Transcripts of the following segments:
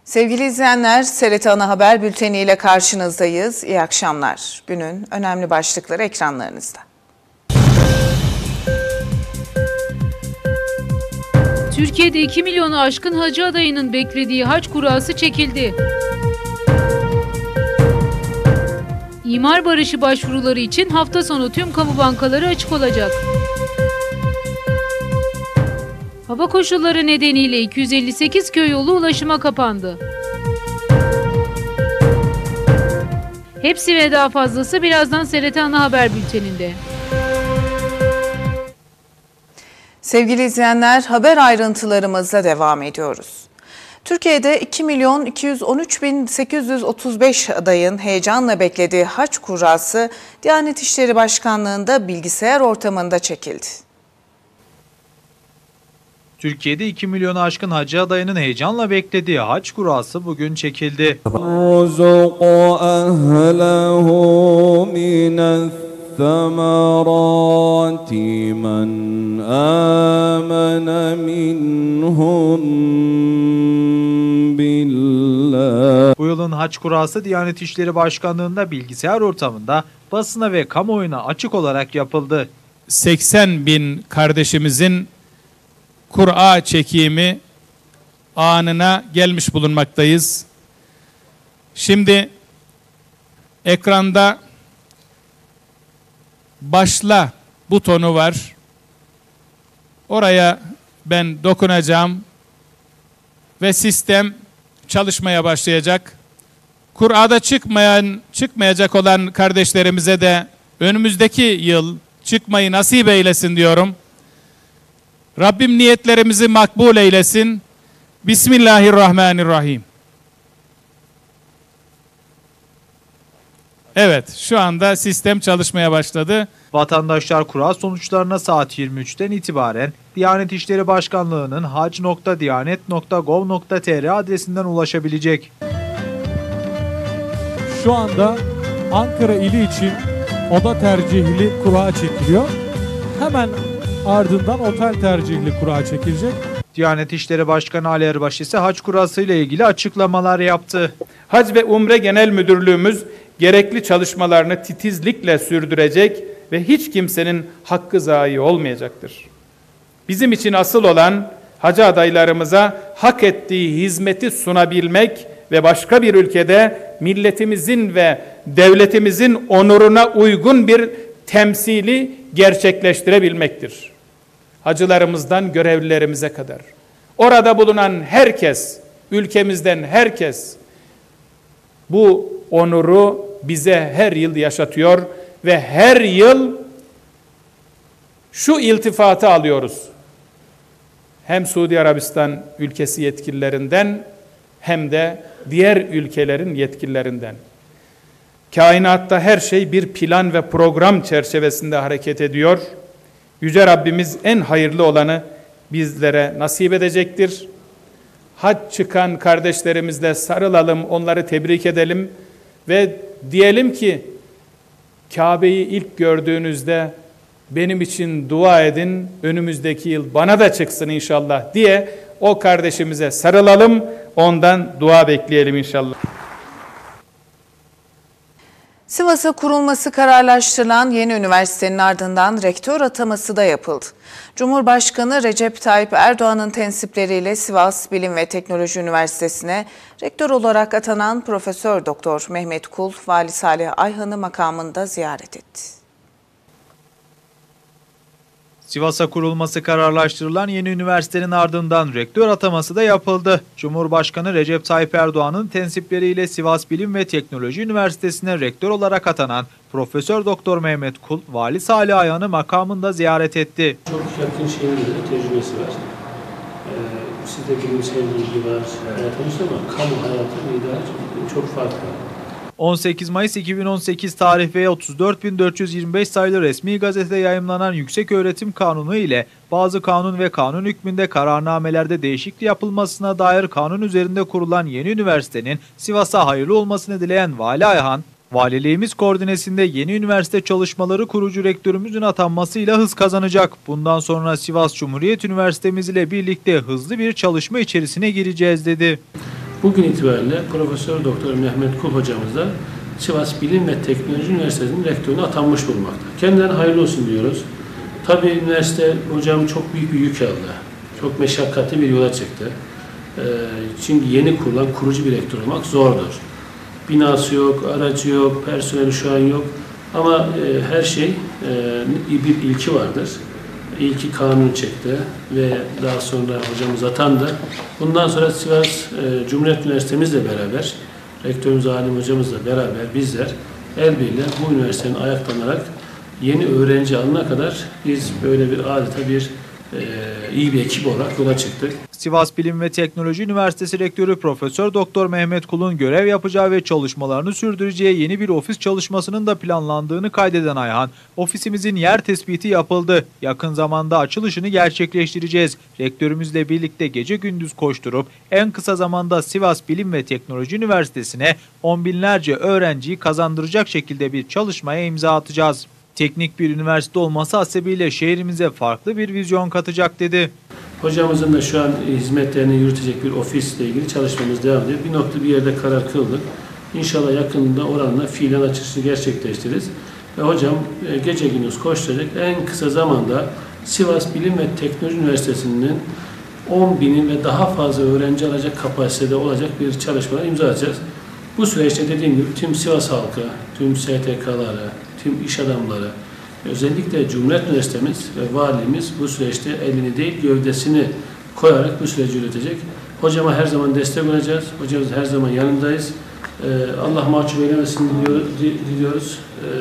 Sevgili izleyenler, TRT Ana Haber Bülteni ile karşınızdayız. İyi akşamlar. Günün önemli başlıkları ekranlarınızda. Türkiye'de 2 milyonu aşkın hacı adayının beklediği hac kurası çekildi. İmar barışı başvuruları için hafta sonu tüm kamu bankaları açık olacak. Hava koşulları nedeniyle 258 köy yolu ulaşıma kapandı. Hepsi ve daha fazlası birazdan TRT Ana Haber Bülteni'nde. Sevgili izleyenler, haber ayrıntılarımızla devam ediyoruz. Türkiye'de 2.213.835 adayın heyecanla beklediği hac kurası Diyanet İşleri Başkanlığı'nda bilgisayar ortamında çekildi. Türkiye'de 2 milyonu aşkın hacı adayının heyecanla beklediği hac kurası bugün çekildi. Bu yılın hac kurası Diyanet İşleri Başkanlığı'nda bilgisayar ortamında basına ve kamuoyuna açık olarak yapıldı. 80 bin kardeşimizin Kur'a çekimi anına gelmiş bulunmaktayız. Şimdi ekranda başla butonu var. Oraya ben dokunacağım ve sistem çalışmaya başlayacak. Kur'a'da çıkmayacak olan kardeşlerimize de önümüzdeki yıl çıkmayı nasip eylesin diyorum. Rabbim niyetlerimizi makbul eylesin. Bismillahirrahmanirrahim. Evet, şu anda sistem çalışmaya başladı. Vatandaşlar kura sonuçlarına saat 23'ten itibaren Diyanet İşleri Başkanlığı'nın hac.diyanet.gov.tr adresinden ulaşabilecek. Şu anda Ankara ili için oda tercihli kura çekiliyor. Hemen ardından otel tercihli kura çekilecek. Diyanet İşleri Başkanı Ali Erbaş ise hac kurası ile ilgili açıklamalar yaptı. Hac ve Umre Genel Müdürlüğümüz gerekli çalışmalarını titizlikle sürdürecek ve hiç kimsenin hakkı zayi olmayacaktır. Bizim için asıl olan hacı adaylarımıza hak ettiği hizmeti sunabilmek ve başka bir ülkede milletimizin ve devletimizin onuruna uygun bir temsili gerçekleştirebilmektir. Hacılarımızdan görevlilerimize kadar. Orada bulunan herkes, ülkemizden herkes bu onuru bize her yıl yaşatıyor ve her yıl şu iltifatı alıyoruz. Hem Suudi Arabistan ülkesi yetkililerinden hem de diğer ülkelerin yetkililerinden. Kainatta her şey bir plan ve program çerçevesinde hareket ediyor. Yüce Rabbimiz en hayırlı olanı bizlere nasip edecektir. Hac çıkan kardeşlerimizle sarılalım, onları tebrik edelim ve diyelim ki Kabe'yi ilk gördüğünüzde benim için dua edin, önümüzdeki yıl bana da çıksın inşallah diye o kardeşimize sarılalım, ondan dua bekleyelim inşallah. Sivas'a kurulması kararlaştırılan yeni üniversitenin ardından rektör ataması da yapıldı. Cumhurbaşkanı Recep Tayyip Erdoğan'ın tensipleriyle Sivas Bilim ve Teknoloji Üniversitesi'ne rektör olarak atanan Profesör Doktor Mehmet Kul, Vali Salih Ayhan'ı makamında ziyaret etti. Sivas'a kurulması kararlaştırılan yeni üniversitenin ardından rektör ataması da yapıldı. Cumhurbaşkanı Recep Tayyip Erdoğan'ın tensipleriyle Sivas Bilim ve Teknoloji Üniversitesi'ne rektör olarak atanan Profesör Doktor Mehmet Kul, Vali Salih Ayhan'ı makamında ziyaret etti. Çok yakın şehirde tecrübesi var. Sizde bilimsel bilgi var, hayatımız ama kamu hayatıyla çok farklı. 18 Mayıs 2018 tarih ve 34.425 sayılı resmi gazetede yayımlanan Yükseköğretim Kanunu ile bazı kanun ve kanun hükmünde kararnamelerde değişiklik yapılmasına dair kanun üzerinde kurulan yeni üniversitenin Sivas'a hayırlı olmasını dileyen Vali Ayhan, valiliğimiz koordinesinde yeni üniversite çalışmaları kurucu rektörümüzün atanmasıyla hız kazanacak. Bundan sonra Sivas Cumhuriyet Üniversitemiz ile birlikte hızlı bir çalışma içerisine gireceğiz dedi. Bugün itibariyle Profesör Doktor Mehmet Kul hocamız da Sivas Bilim ve Teknoloji Üniversitesi'nin rektörüne atanmış bulunmakta. Kendilerine hayırlı olsun diyoruz. Tabii üniversite hocam çok büyük bir yük aldı. Çok meşakkatli bir yola çıktı. Çünkü yeni kurulan kurucu bir rektör olmak zordur. Binası yok, aracı yok, personeli şu an yok. Ama her şey bir ilki vardır. İlki kanun çekti ve daha sonra hocamız atandı. Bundan sonra Sivas Cumhuriyet Üniversitemizle beraber, rektörümüz Alim hocamızla beraber bizler el birliğiyle bu üniversitenin ayaklanarak yeni öğrenci alana kadar biz böyle bir adeta iyi bir ekip olarak yola çıktık. Sivas Bilim ve Teknoloji Üniversitesi Rektörü Profesör Doktor Mehmet Kul'un görev yapacağı ve çalışmalarını sürdüreceği yeni bir ofis çalışmasının da planlandığını kaydeden Ayhan, ofisimizin yer tespiti yapıldı. Yakın zamanda açılışını gerçekleştireceğiz. Rektörümüzle birlikte gece gündüz koşturup en kısa zamanda Sivas Bilim ve Teknoloji Üniversitesi'ne on binlerce öğrenciyi kazandıracak şekilde bir çalışmaya imza atacağız. Teknik bir üniversite olması hasebiyle şehrimize farklı bir vizyon katacak dedi. Hocamızın da şu an hizmetlerini yürütecek bir ofisle ilgili çalışmamız devam ediyor. Bir yerde karar kıldık. İnşallah yakında oranla fiilen açılışını gerçekleştiririz. Ve hocam gece gündüz koşturacak en kısa zamanda Sivas Bilim ve Teknoloji Üniversitesi'nin 10.000'in ve daha fazla öğrenci alacak kapasitede olacak bir çalışmaya imza atacağız. Bu süreçte dediğim gibi tüm Sivas halkı, tüm STK'ları, tüm iş adamları, özellikle Cumhuriyet Üniversitemiz ve valimiz bu süreçte elini değil gövdesini koyarak bu süreci yürütecek. Hocama her zaman destek olacağız. Hocamız her zaman yanındayız. Allah mahcup eylemesin diliyoruz.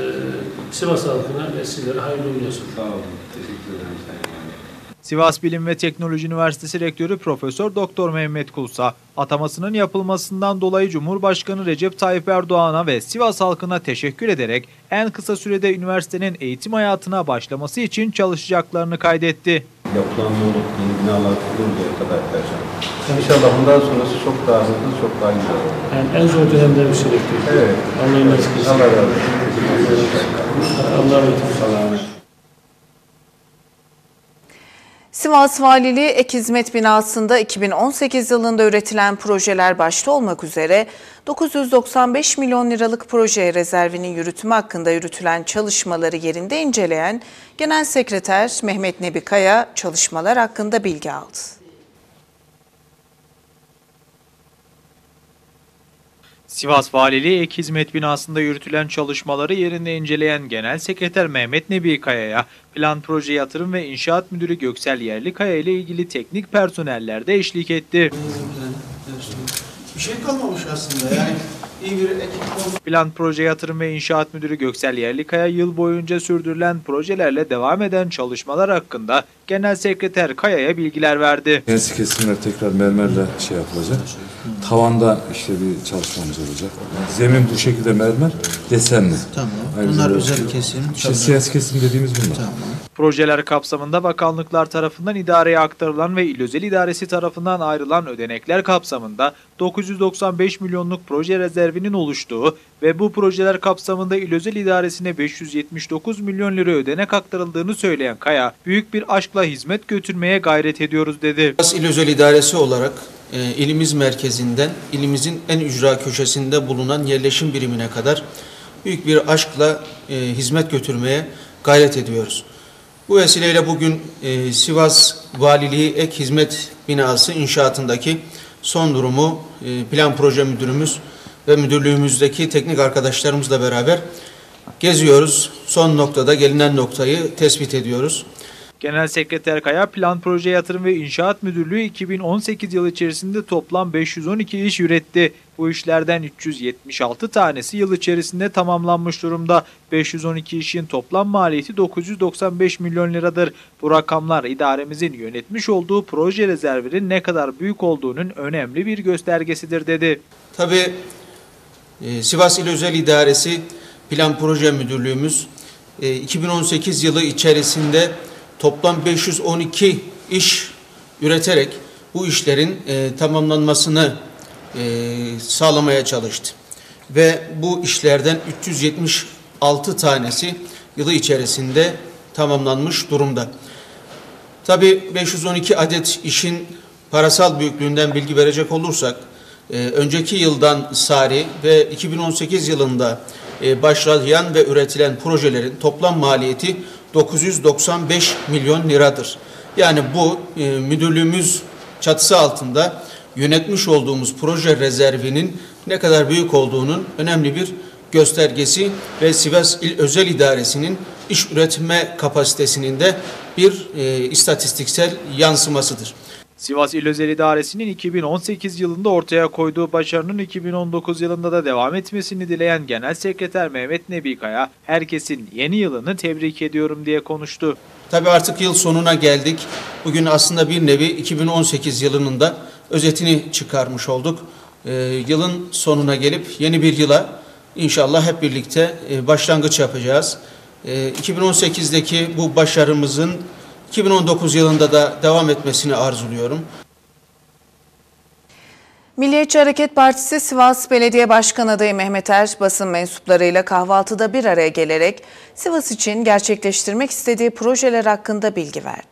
Sivas halkına ve sizlere hayırlı olsun. Sağ olun. Teşekkür ederim Sayın Valim. Sivas Bilim ve Teknoloji Üniversitesi Rektörü Profesör Doktor Mehmet Kulsa, atamasının yapılmasından dolayı Cumhurbaşkanı Recep Tayyip Erdoğan'a ve Sivas halkına teşekkür ederek en kısa sürede üniversitenin eğitim hayatına başlaması için çalışacaklarını kaydetti. Yapılan yolu, yeni binalar kuruluncaya kadar perşembe. İnşallah bundan sonrası çok daha hızlı, çok daha güzel olur. Yani en zor dönemde bir şey bekliyoruz. Evet. Allah'ın nasip etsin. Allah razı olsun. Allah'a emanet. Sivas Valiliği Ek Hizmet Binası'nda 2018 yılında üretilen projeler başta olmak üzere 995 milyon liralık proje rezervinin yürütümü hakkında yürütülen çalışmaları yerinde inceleyen Genel Sekreter Mehmet Nebi Kaya çalışmalar hakkında bilgi aldı. Sivas Valiliği Ek Hizmet Binası'nda yürütülen çalışmaları yerinde inceleyen Genel Sekreter Mehmet Nebi Kaya'ya Plan Proje Yatırım ve İnşaat Müdürü Göksel Yerlikaya ile ilgili teknik personeller de eşlik etti. Bir şey kalmamış aslında yani. İyi bir ekip oldu. Plan Proje Yatırım ve İnşaat Müdürü Göksel Yerlikaya yıl boyunca sürdürülen projelerle devam eden çalışmalar hakkında Genel Sekreter Kaya'ya bilgiler verdi. Ensi kesimler tekrar mermerle yapılacak. Tavanda işte bir çalışmamız olacak. Zemin bu şekilde mermer, desenli. Tamam. Aynı Bunlar zamanda özel kesim. İşte siyasi kesim dediğimiz bunlar. Tamam. Projeler kapsamında bakanlıklar tarafından idareye aktarılan ve İl Özel İdaresi tarafından ayrılan ödenekler kapsamında 995 milyonluk proje rezervinin oluştuğu ve bu projeler kapsamında İl Özel İdaresi'ne 579 milyon lira ödenek aktarıldığını söyleyen Kaya, büyük bir aşkla hizmet götürmeye gayret ediyoruz dedi. Sivas İl Özel İdaresi olarak ilimiz merkezinden ilimizin en ücra köşesinde bulunan yerleşim birimine kadar büyük bir aşkla hizmet götürmeye gayret ediyoruz. Bu vesileyle bugün Sivas Valiliği Ek Hizmet Binası inşaatındaki son durumu Plan Proje Müdürümüz ve müdürlüğümüzdeki teknik arkadaşlarımızla beraber geziyoruz. Son noktada gelinen noktayı tespit ediyoruz. Genel Sekreter Kaya, Plan Proje Yatırım ve İnşaat Müdürlüğü 2018 yılı içerisinde toplam 512 iş üretti. Bu işlerden 376 tanesi yıl içerisinde tamamlanmış durumda. 512 işin toplam maliyeti 995 milyon liradır. Bu rakamlar idaremizin yönetmiş olduğu proje rezervinin ne kadar büyük olduğunun önemli bir göstergesidir dedi. Tabii Sivas İl Özel İdaresi Plan Proje Müdürlüğümüz 2018 yılı içerisinde toplam 512 iş üreterek bu işlerin tamamlanmasını sağlamaya çalıştı. Ve bu işlerden 376 tanesi yılı içerisinde tamamlanmış durumda. Tabii 512 adet işin parasal büyüklüğünden bilgi verecek olursak önceki yıldan sari ve 2018 yılında başlayan ve üretilen projelerin toplam maliyeti 995 milyon liradır. Yani bu müdürlüğümüz çatısı altında yönetmiş olduğumuz proje rezervinin ne kadar büyük olduğunun önemli bir göstergesi ve Sivas İl Özel İdaresi'nin iş üretme kapasitesinin de bir istatistiksel yansımasıdır. Sivas İl Özel İdaresi'nin 2018 yılında ortaya koyduğu başarının 2019 yılında da devam etmesini dileyen Genel Sekreter Mehmet Nebi Kaya, herkesin yeni yılını tebrik ediyorum diye konuştu. Tabii artık yıl sonuna geldik. Bugün aslında bir nevi 2018 yılının da özetini çıkarmış olduk. Yılın sonuna gelip yeni bir yıla inşallah hep birlikte başlangıç yapacağız. 2018'deki bu başarımızın 2019 yılında da devam etmesini arzuluyorum. Milliyetçi Hareket Partisi Sivas Belediye Başkanı adayı Mehmet Er, basın mensuplarıyla kahvaltıda bir araya gelerek Sivas için gerçekleştirmek istediği projeler hakkında bilgi verdi.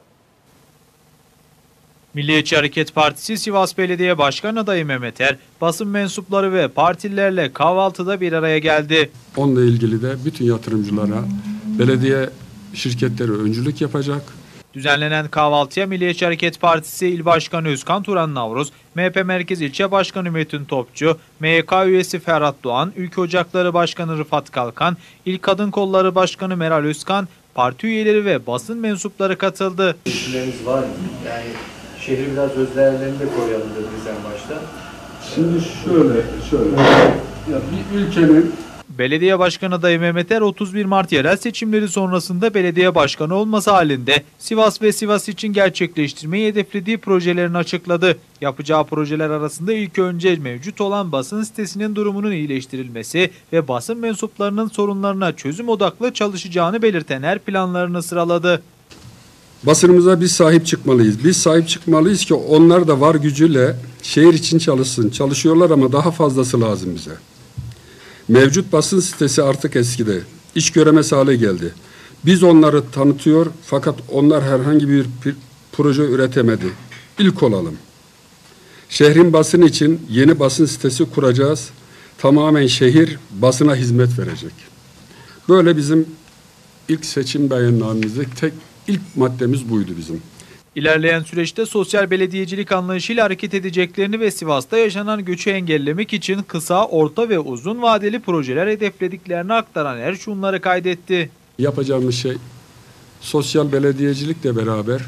Milliyetçi Hareket Partisi Sivas Belediye Başkanı adayı Mehmet Er, basın mensupları ve partililerle kahvaltıda bir araya geldi. Onunla ilgili de bütün yatırımcılara belediye şirketleri öncülük yapacak. Düzenlenen kahvaltıya Milliyetçi Hareket Partisi İl Başkanı Özkan Turan Navruz, MHP Merkez İlçe Başkanı Metin Topçu, MYK üyesi Ferhat Doğan, Ülke Ocakları Başkanı Rıfat Kalkan, İl Kadın Kolları Başkanı Meral Özkan, parti üyeleri ve basın mensupları katıldı. İşleriniz var mı? Yani şehri biraz öz değerlerini de koruyalım dediniz en başta. Şimdi şöyle ya bir ülkenin Belediye Başkanı adayı Mehmet Er, 31 Mart yerel seçimleri sonrasında belediye başkanı olması halinde Sivas ve Sivas için gerçekleştirmeyi hedeflediği projelerini açıkladı. Yapacağı projeler arasında ilk önce mevcut olan basın sitesinin durumunun iyileştirilmesi ve basın mensuplarının sorunlarına çözüm odaklı çalışacağını belirten Er planlarını sıraladı. basınımıza biz sahip çıkmalıyız. Biz sahip çıkmalıyız ki onlar da var gücüyle şehir için çalışsın. Çalışıyorlar ama daha fazlası lazım bize. Mevcut basın sitesi artık eskidi. İş göremez hale geldi. Biz onları tanıtıyor fakat onlar herhangi bir proje üretemedi. İlk olalım. Şehrin basını için yeni basın sitesi kuracağız. Tamamen şehir basına hizmet verecek. Böyle bizim ilk seçim beyannamemizdeki ilk maddemiz buydu bizim. İlerleyen süreçte sosyal belediyecilik anlayışıyla hareket edeceklerini ve Sivas'ta yaşanan göçü engellemek için kısa, orta ve uzun vadeli projeler hedeflediklerini aktaran Er şunları kaydetti. Yapacağımız şey sosyal belediyecilikle beraber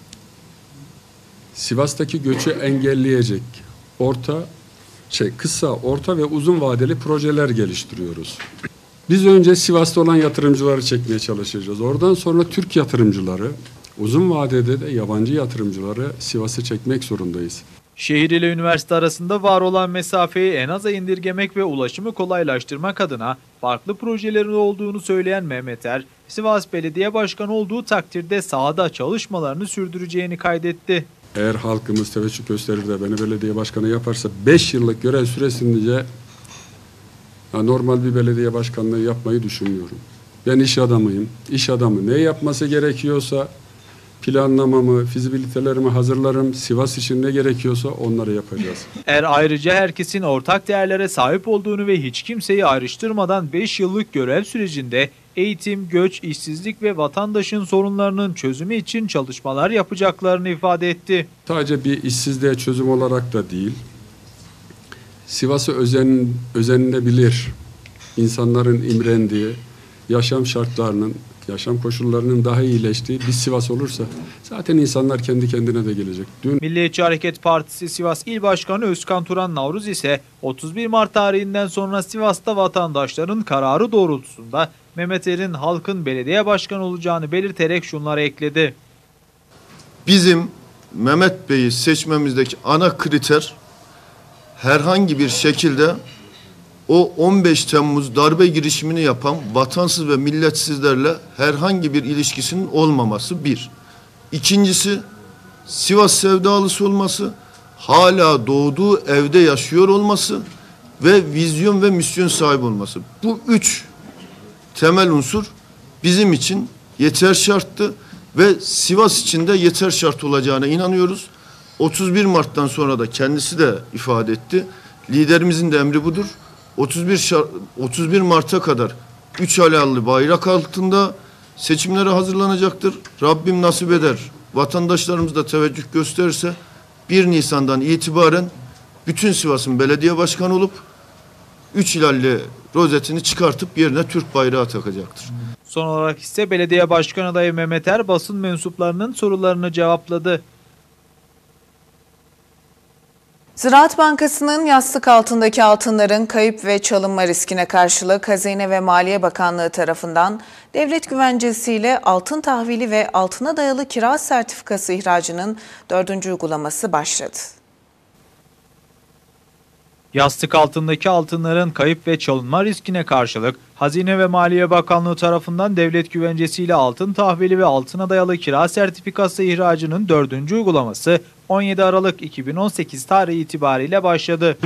Sivas'taki göçü engelleyecek kısa, orta ve uzun vadeli projeler geliştiriyoruz. Biz önce Sivas'ta olan yatırımcıları çekmeye çalışacağız. Oradan sonra Türk yatırımcıları, uzun vadede de yabancı yatırımcıları Sivas'a çekmek zorundayız. Şehir ile üniversite arasında var olan mesafeyi en aza indirgemek ve ulaşımı kolaylaştırmak adına farklı projelerin olduğunu söyleyen Mehmet Er, Sivas Belediye Başkanı olduğu takdirde sahada çalışmalarını sürdüreceğini kaydetti. Eğer halkımız teveccüh gösterir de beni belediye başkanı yaparsa 5 yıllık görev süresince normal bir belediye başkanlığı yapmayı düşünmüyorum. Ben iş adamıyım. İş adamı ne yapması gerekiyorsa planlamamı, fizibilitelerimi hazırlarım. Sivas için ne gerekiyorsa onları yapacağız. Er ayrıca herkesin ortak değerlere sahip olduğunu ve hiç kimseyi ayrıştırmadan 5 yıllık görev sürecinde eğitim, göç, işsizlik ve vatandaşın sorunlarının çözümü için çalışmalar yapacaklarını ifade etti. Sadece bir işsizliğe çözüm olarak da değil, Sivas'ı özenilebilir, insanların imrendiği, yaşam şartlarının, yaşam koşullarının daha iyileştiği bir Sivas olursa zaten insanlar kendi kendine de gelecek. Milliyetçi Hareket Partisi Sivas İl Başkanı Özkan Turan Navruz ise 31 Mart tarihinden sonra Sivas'ta vatandaşların kararı doğrultusunda Mehmet Er'in halkın belediye başkanı olacağını belirterek şunları ekledi. Bizim Mehmet Bey'i seçmemizdeki ana kriter herhangi bir şekilde o 15 Temmuz darbe girişimini yapan vatansız ve milletsizlerle herhangi bir ilişkisinin olmaması bir. İkincisi Sivas sevdalısı olması, hala doğduğu evde yaşıyor olması ve vizyon ve misyon sahibi olması. Bu üç temel unsur bizim için yeter şarttı ve Sivas için de yeter şart olacağına inanıyoruz. 31 Mart'tan sonra da kendisi de ifade etti. Liderimizin de emri budur. 31 Mart'a kadar 3 alaylı bayrak altında seçimlere hazırlanacaktır. Rabbim nasip eder, vatandaşlarımız da teveccüh gösterirse 1 Nisan'dan itibaren bütün Sivas'ın belediye başkanı olup 3 hilalli rozetini çıkartıp yerine Türk bayrağı takacaktır. Son olarak ise belediye başkan adayı Mehmet Er basın mensuplarının sorularını cevapladı. Ziraat Bankası'nın yastık altındaki altınların kayıp ve çalınma riskine karşılık Hazine ve Maliye Bakanlığı tarafından devlet güvencesiyle altın tahvili ve altına dayalı kira sertifikası ihracının 4. uygulaması başladı. Yastık altındaki altınların kayıp ve çalınma riskine karşılık Hazine ve Maliye Bakanlığı tarafından devlet güvencesiyle altın tahvili ve altına dayalı kira sertifikası ihracının 4. uygulaması 17 Aralık 2018 tarihi itibariyle başladı.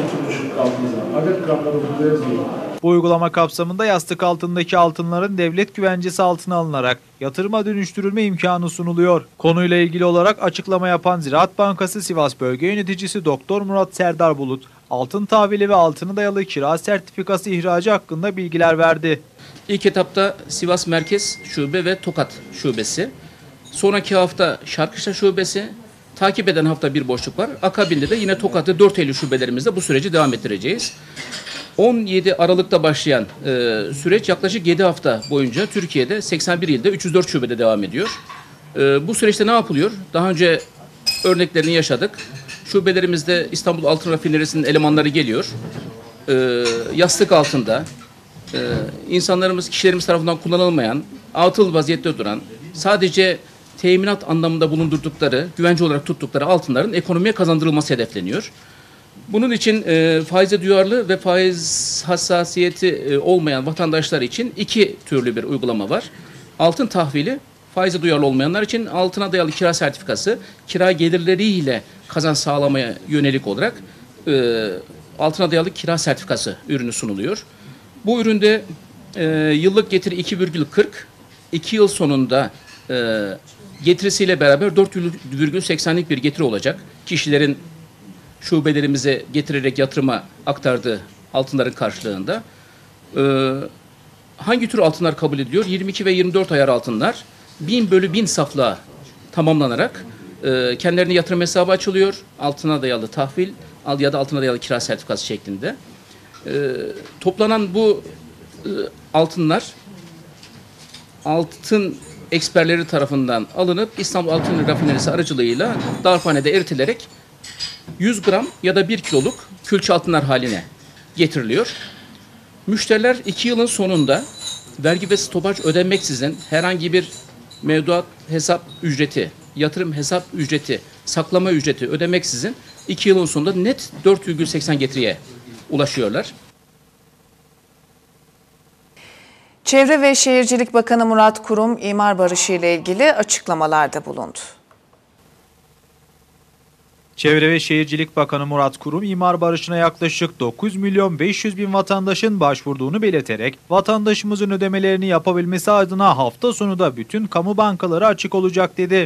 Bu uygulama kapsamında yastık altındaki altınların devlet güvencesi altına alınarak yatırıma dönüştürülme imkanı sunuluyor. Konuyla ilgili olarak açıklama yapan Ziraat Bankası Sivas Bölge Yöneticisi Doktor Murat Serdar Bulut, altın tahvili ve altına dayalı kira sertifikası ihracı hakkında bilgiler verdi. İlk etapta Sivas Merkez Şube ve Tokat Şubesi, sonraki hafta Şarkışla Şubesi, takip eden hafta bir boşluk var. Akabinde de yine Tokat ve 4 Eylül şubelerimizde bu süreci devam ettireceğiz. 17 Aralık'ta başlayan süreç yaklaşık 7 hafta boyunca Türkiye'de 81 ilde 304 şubede devam ediyor. Bu süreçte ne yapılıyor? Daha önce örneklerini yaşadık. Şubelerimizde İstanbul Altın Rafinerisi'nin elemanları geliyor. Yastık altında insanlarımız, kişilerimiz tarafından kullanılmayan, atıl vaziyette duran, sadece teminat anlamında bulundurdukları, güvence olarak tuttukları altınların ekonomiye kazandırılması hedefleniyor. Bunun için faize duyarlı ve faiz hassasiyeti olmayan vatandaşlar için 2 türlü bir uygulama var. Altın tahvili, faize duyarlı olmayanlar için altına dayalı kira sertifikası, kira gelirleriyle kazanç sağlamaya yönelik olarak altına dayalı kira sertifikası ürünü sunuluyor. Bu üründe yıllık getiri 2,40, 2 yıl sonunda getirisiyle beraber 4,80'lik bir getiri olacak. Kişilerin şubelerimize getirerek yatırıma aktardığı altınların karşılığında. Hangi tür altınlar kabul ediliyor? 22 ve 24 ayar altınlar 1000/1000 saflığa tamamlanarak kendilerine yatırım hesabı açılıyor. Altına dayalı tahvil ya da altına dayalı kira sertifikası şeklinde. Toplanan bu altınlar altın eksperleri tarafından alınıp İstanbul Altın Rafinerisi aracılığıyla darphanede eritilerek 100 gram ya da 1 kiloluk külçe altınlar haline getiriliyor. Müşteriler 2 yılın sonunda vergi ve stopaj ödenmeksizin herhangi bir mevduat hesap ücreti, yatırım hesap ücreti, saklama ücreti ödemeksizin 2 yılın sonunda net 4,80 getiriye ulaşıyorlar. Çevre ve Şehircilik Bakanı Murat Kurum, imar barışı ile ilgili açıklamalarda bulundu. Çevre ve Şehircilik Bakanı Murat Kurum, imar barışına yaklaşık 9.500.000 vatandaşın başvurduğunu belirterek, vatandaşımızın ödemelerini yapabilmesi adına hafta sonu da bütün kamu bankaları açık olacak dedi.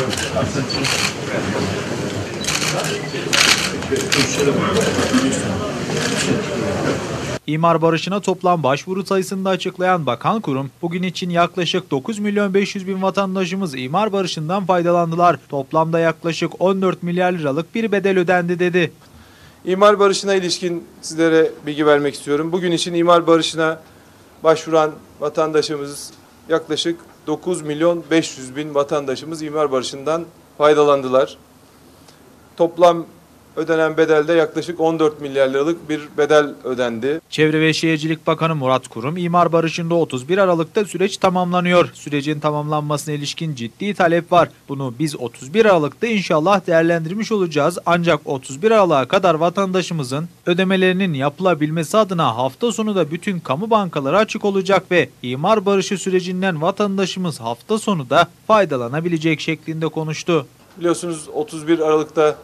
İmar barışına toplam başvuru sayısını da açıklayan Bakan Kurum, bugün için yaklaşık 9.500.000 vatandaşımız imar barışından faydalandılar. Toplamda yaklaşık 14 milyar liralık bir bedel ödendi dedi. İmar barışına ilişkin sizlere bilgi vermek istiyorum. Bugün için imar barışına başvuran vatandaşımız yaklaşık 9.500.000 vatandaşımız imar barışından faydalandılar. Toplam ödenen bedelde yaklaşık 14 milyar liralık bir bedel ödendi. Çevre ve Şehircilik Bakanı Murat Kurum, imar barışında 31 Aralık'ta süreç tamamlanıyor. Sürecin tamamlanmasına ilişkin ciddi talep var. Bunu biz 31 Aralık'ta inşallah değerlendirmiş olacağız. Ancak 31 Aralık'a kadar vatandaşımızın ödemelerinin yapılabilmesi adına hafta sonu da bütün kamu bankaları açık olacak ve imar barışı sürecinden vatandaşımız hafta sonu da faydalanabilecek şeklinde konuştu. Biliyorsunuz 31 Aralık'ta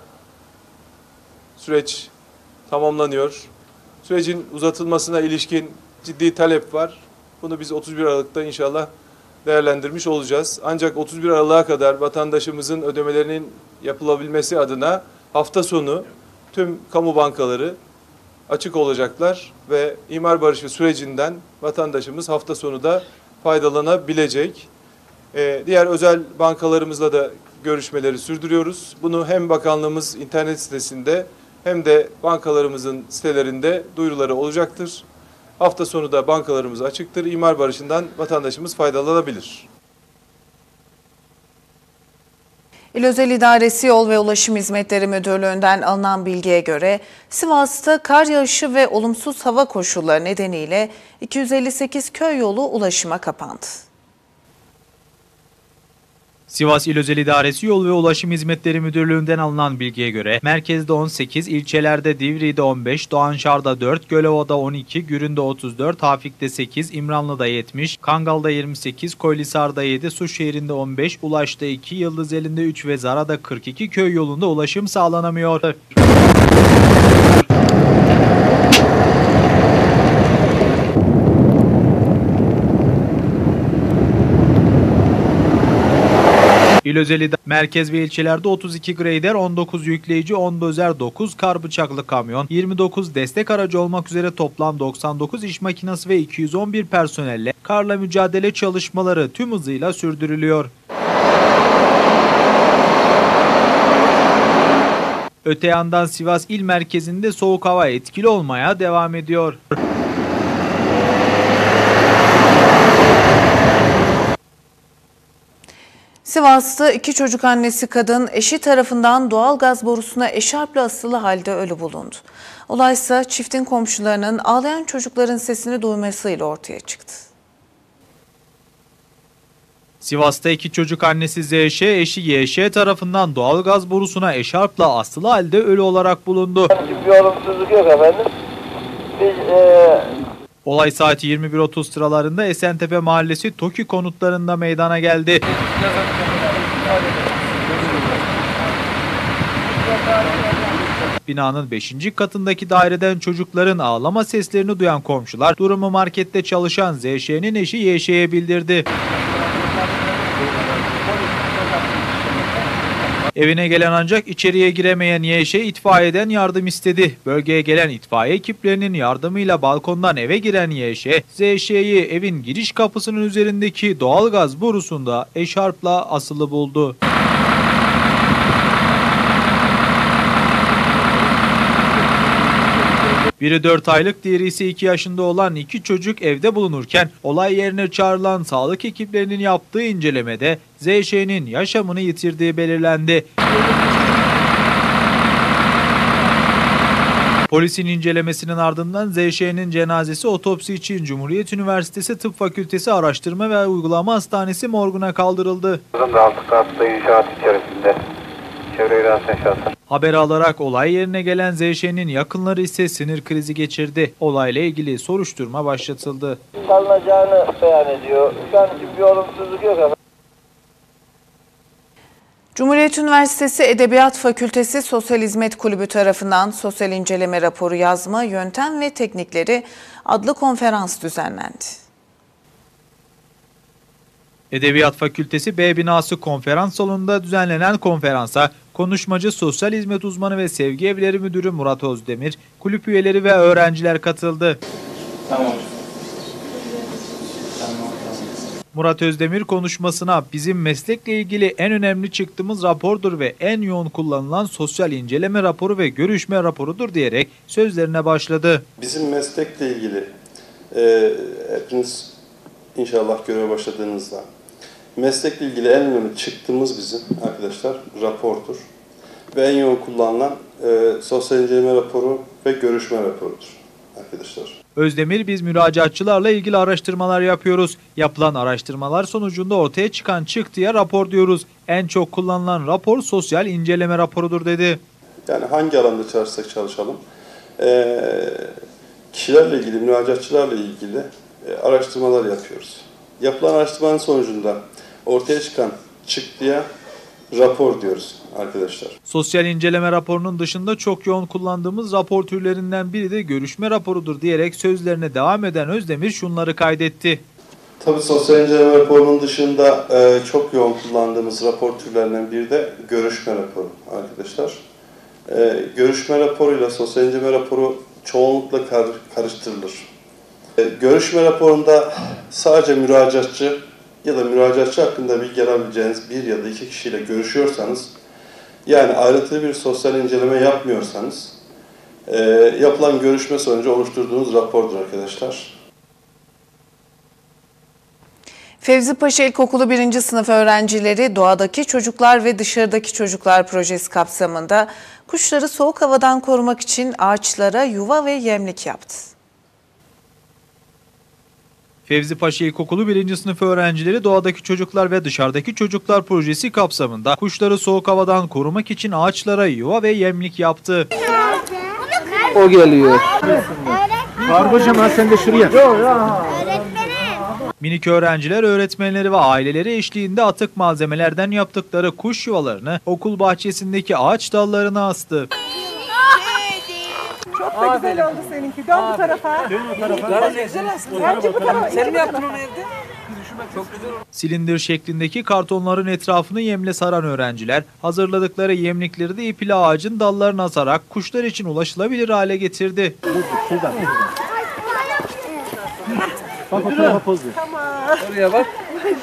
süreç tamamlanıyor. Sürecin uzatılmasına ilişkin ciddi talep var. Bunu biz 31 Aralık'ta inşallah değerlendirmiş olacağız. Ancak 31 Aralık'a kadar vatandaşımızın ödemelerinin yapılabilmesi adına hafta sonu tüm kamu bankaları açık olacaklar ve imar barışı sürecinden vatandaşımız hafta sonu da faydalanabilecek. Diğer özel bankalarımızla da görüşmeleri sürdürüyoruz. Bunu hem bakanlığımız internet sitesinde hem de bankalarımızın sitelerinde duyuruları olacaktır. Hafta sonu da bankalarımız açıktır. İmar barışından vatandaşımız faydalanabilir. İl Özel İdaresi Yol ve Ulaşım Hizmetleri Müdürlüğü'nden alınan bilgiye göre Sivas'ta kar yağışı ve olumsuz hava koşulları nedeniyle 258 köy yolu ulaşıma kapandı. Sivas İl Özel İdaresi Yol ve Ulaşım Hizmetleri Müdürlüğü'nden alınan bilgiye göre merkezde 18, ilçelerde Divri'de 15, Doğanşar'da 4, Gölova'da 12, Gürün'de 34, Hafik'te 8, İmranlı'da 70, Kangal'da 28, Koylisar'da 7, Suşehir'inde 15, Ulaş'ta 2, Yıldızeli'nde 3 ve Zara'da 42 köy yolunda ulaşım sağlanamıyor. İl Özel merkez ve ilçelerde 32 grader, 19 yükleyici, 10 dozer, 9 kar bıçaklı kamyon, 29 destek aracı olmak üzere toplam 99 iş makinesi ve 211 personelle karla mücadele çalışmaları tüm hızıyla sürdürülüyor. Öte yandan Sivas il merkezinde soğuk hava etkili olmaya devam ediyor. Sivas'ta 2 çocuk annesi kadın eşi tarafından doğal gaz borusuna eşarpla asılı halde ölü bulundu. Olay ise çiftin komşularının ağlayan çocukların sesini duymasıyla ortaya çıktı. Sivas'ta 2 çocuk annesi ZŞ, eşi YŞ tarafından doğal gaz borusuna eşarpla asılı halde ölü olarak bulundu. Bir olumsuzluk yok efendim. Olay saati 21.30 sıralarında Esentepe Mahallesi TOKİ konutlarında meydana geldi. Binanın 5. katındaki daireden çocukların ağlama seslerini duyan komşular durumu markette çalışan ZŞ'nin eşi YŞ'ye bildirdi. Evine gelen ancak içeriye giremeyen YŞ itfaiyeden yardım istedi. Bölgeye gelen itfaiye ekiplerinin yardımıyla balkondan eve giren YŞ, ZŞ'yi evin giriş kapısının üzerindeki doğalgaz borusunda eşarpla asılı buldu. Biri 4 aylık, diğeri ise 2 yaşında olan 2 çocuk evde bulunurken olay yerine çağrılan sağlık ekiplerinin yaptığı incelemede ZŞ'nin yaşamını yitirdiği belirlendi. Polisin incelemesinin ardından ZŞ'nin cenazesi otopsi için Cumhuriyet Üniversitesi Tıp Fakültesi Araştırma ve Uygulama Hastanesi morguna kaldırıldı. Alt katta inşaat içerisinde. Çevreyi rahatsız şahsın. Haberi alarak olay yerine gelen ZŞ'nin yakınları ise sinir krizi geçirdi. Olayla ilgili soruşturma başlatıldı. Salınacağını beyan ediyor. Şu an için bir olumsuzluk yok efendim. Cumhuriyet Üniversitesi Edebiyat Fakültesi Sosyal Hizmet Kulübü tarafından Sosyal İnceleme Raporu Yazma, Yöntem ve Teknikleri adlı konferans düzenlendi. Edebiyat Fakültesi B binası konferans salonunda düzenlenen konferansa konuşmacı Sosyal Hizmet Uzmanı ve Sevgi Evleri Müdürü Murat Özdemir, kulüp üyeleri ve öğrenciler katıldı. Tamam. Murat Özdemir konuşmasına bizim meslekle ilgili en önemli çıktığımız rapordur ve en yoğun kullanılan sosyal inceleme raporu ve görüşme raporudur diyerek sözlerine başladı. Bizim meslekle ilgili hepiniz inşallah göreve başladığınızda meslekle ilgili en önemli çıktığımız bizim arkadaşlar rapordur. Ve en yoğun kullanılan sosyal inceleme raporu ve görüşme raporudur arkadaşlar. Özdemir, biz müracaatçılarla ilgili araştırmalar yapıyoruz. Yapılan araştırmalar sonucunda ortaya çıkan çıktıya rapor diyoruz. En çok kullanılan rapor sosyal inceleme raporudur dedi. Yani hangi alanda çalışsak çalışalım, kişilerle ilgili, müracaatçılarla ilgili araştırmalar yapıyoruz. Yapılan araştırmanın sonucunda ortaya çıkan çıktıya rapor diyoruz arkadaşlar. Sosyal inceleme raporunun dışında çok yoğun kullandığımız rapor türlerinden biri de görüşme raporudur diyerek sözlerine devam eden Özdemir şunları kaydetti. Tabii sosyal inceleme raporunun dışında çok yoğun kullandığımız rapor türlerinden biri de görüşme raporu arkadaşlar. Görüşme raporuyla sosyal inceleme raporu çoğunlukla karıştırılır. Görüşme raporunda sadece müracaatçı ya da müracaatçı hakkında bilgi alabileceğiniz bir ya da iki kişiyle görüşüyorsanız, yani ayrıntılı bir sosyal inceleme yapmıyorsanız, yapılan görüşme sonucu oluşturduğunuz rapordur arkadaşlar. Fevzi Paşa İlkokulu 1. sınıf öğrencileri Doğadaki Çocuklar ve Dışarıdaki Çocuklar projesi kapsamında kuşları soğuk havadan korumak için ağaçlara yuva ve yemlik yaptı. Fevzi Paşa İlkokulu 1. sınıf öğrencileri Doğadaki Çocuklar ve Dışarıdaki Çocuklar projesi kapsamında kuşları soğuk havadan korumak için ağaçlara yuva ve yemlik yaptı. O geliyor. Kargocam sen de şuraya. Minik öğrenciler öğretmenleri ve aileleri eşliğinde atık malzemelerden yaptıkları kuş yuvalarını okul bahçesindeki ağaç dallarına astı. Çok da güzel oldu seninki. Dön bu tarafa. Dön o tarafa. Bence bu tarafa. Sen mi yaptın onu evde? Çok güzel oldu. Silindir şeklindeki kartonların etrafını yemle saran öğrenciler hazırladıkları yemlikleri de ipli ağacın dallarına asarak kuşlar için ulaşılabilir hale getirdi. Bak o tarafa poz ver. Tamam. Oraya bak.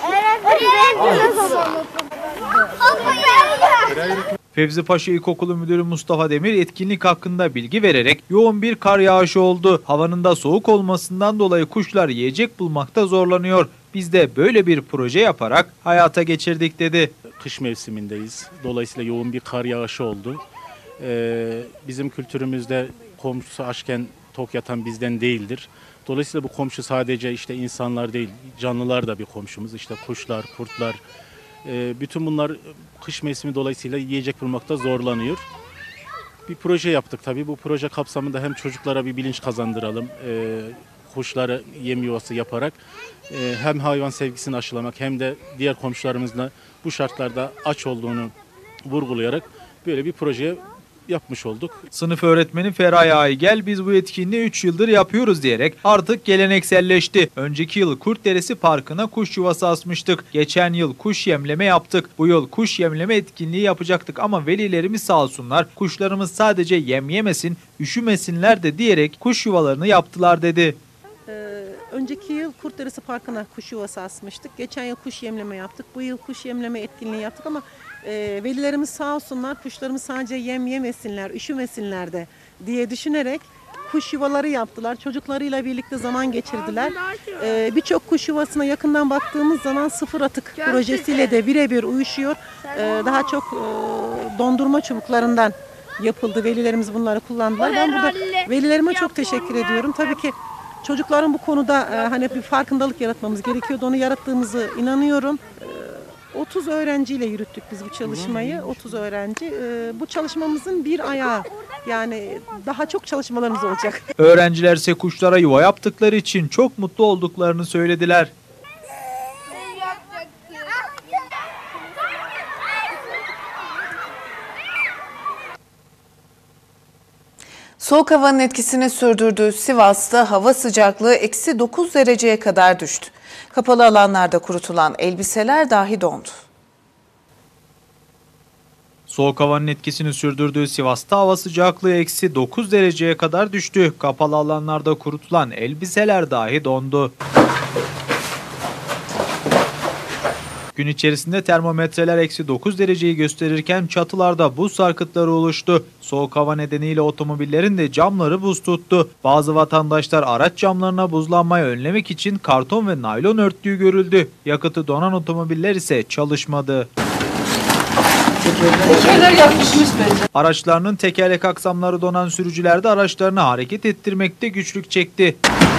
Fevzi Paşa İlkokulu Müdürü Mustafa Demir etkinlik hakkında bilgi vererek yoğun bir kar yağışı oldu. Havanın da soğuk olmasından dolayı kuşlar yiyecek bulmakta zorlanıyor. Biz de böyle bir proje yaparak hayata geçirdik dedi. Kış mevsimindeyiz. Dolayısıyla yoğun bir kar yağışı oldu. Bizim kültürümüzde komşusu açken tok yatan bizden değildir. Dolayısıyla bu komşu sadece işte insanlar değil, canlılar da bir komşumuz. İşte kuşlar, kurtlar, bütün bunlar kış mevsimi dolayısıyla yiyecek bulmakta zorlanıyor. Bir proje yaptık tabii. Bu proje kapsamında hem çocuklara bir bilinç kazandıralım, kuşları yem yuvası yaparak hem hayvan sevgisini aşılamak hem de diğer komşularımızla bu şartlarda aç olduğunu vurgulayarak böyle bir projeye yapmış olduk. Sınıf öğretmeni Feraye Aygel biz bu etkinliği 3 yıldır yapıyoruz diyerek artık gelenekselleşti. Önceki yıl Kurtderesi Parkı'na kuş yuvası asmıştık. Geçen yıl kuş yemleme yaptık. Bu yıl kuş yemleme etkinliği yapacaktık ama velilerimiz sağ olsunlar kuşlarımız sadece yem yemesin, üşümesinler de diyerek kuş yuvalarını yaptılar dedi. Önceki yıl Kurtderesi Parkı'na kuş yuvası asmıştık. Geçen yıl kuş yemleme yaptık. Bu yıl kuş yemleme etkinliği yaptık ama velilerimiz sağ olsunlar kuşlarımız sadece yem yemesinler, üşümesinler de diye düşünerek kuş yuvaları yaptılar. Çocuklarıyla birlikte zaman geçirdiler. Birçok kuş yuvasına yakından baktığımız zaman sıfır atık projesiyle de birebir uyuşuyor. Daha çok dondurma çubuklarından yapıldı. Velilerimiz bunları kullandılar. Ben burada velilerime çok teşekkür ediyorum. Tabii ki çocukların bu konuda hani bir farkındalık yaratmamız gerekiyordu. Onu yarattığımıza inanıyorum. 30 öğrenciyle yürüttük biz bu çalışmayı. 30 öğrenci. Bu çalışmamızın bir ayağı. Yani daha çok çalışmalarımız olacak. Öğrenciler ise kuşlara yuva yaptıkları için çok mutlu olduklarını söylediler. Soğuk havanın etkisini sürdürdüğü Sivas'ta hava sıcaklığı -9 dereceye kadar düştü. Kapalı alanlarda kurutulan elbiseler dahi dondu. Soğuk havanın etkisini sürdürdüğü Sivas'ta hava sıcaklığı -9 dereceye kadar düştü. Kapalı alanlarda kurutulan elbiseler dahi dondu. Gün içerisinde termometreler -9 dereceyi gösterirken çatılarda buz sarkıtları oluştu. Soğuk hava nedeniyle otomobillerin de camları buz tuttu. Bazı vatandaşlar araç camlarına buzlanmayı önlemek için karton ve naylon örttüğü görüldü. Yakıtı donan otomobiller ise çalışmadı. Araçlarının tekerlek aksamları donan sürücüler de araçlarını hareket ettirmekte güçlük çekti.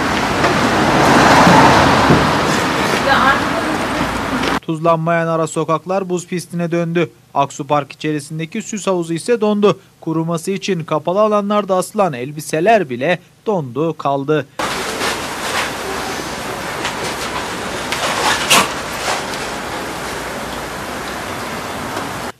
Tuzlanmayan ara sokaklar buz pistine döndü. Aksu Park içerisindeki süs havuzu ise dondu. Kuruması için kapalı alanlarda asılan elbiseler bile dondu kaldı.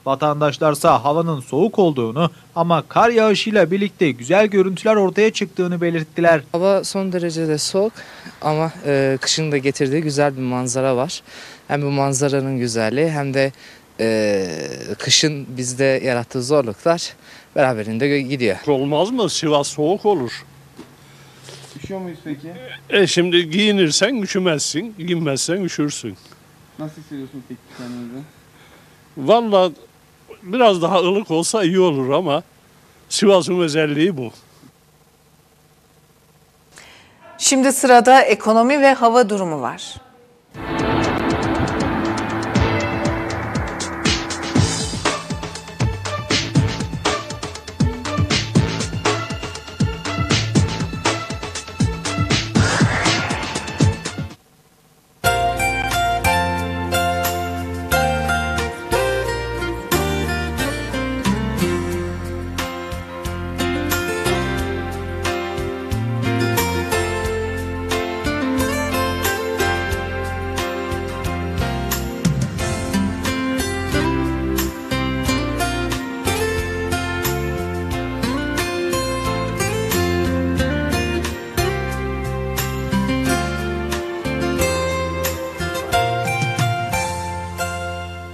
Vatandaşlarsa havanın soğuk olduğunu ama kar yağışıyla birlikte güzel görüntüler ortaya çıktığını belirttiler. Hava son derecede soğuk ama kışın da getirdiği güzel bir manzara var. Hem bu manzaranın güzelliği hem de kışın bizde yarattığı zorluklar beraberinde gidiyor. Olmaz mı? Sivas soğuk olur. Üşüyor muyuz peki? Şimdi giyinirsen üşümezsin, giyinmezsen üşürsün. Nasıl hissediyorsun peki kendinizi? Vallahi biraz daha ılık olsa iyi olur ama Sivas'ın özelliği bu. Şimdi sırada ekonomi ve hava durumu var.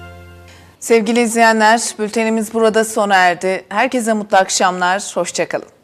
Sevgili izleyenler, bültenimiz burada sona erdi. Herkese mutlu akşamlar, hoşça kalın.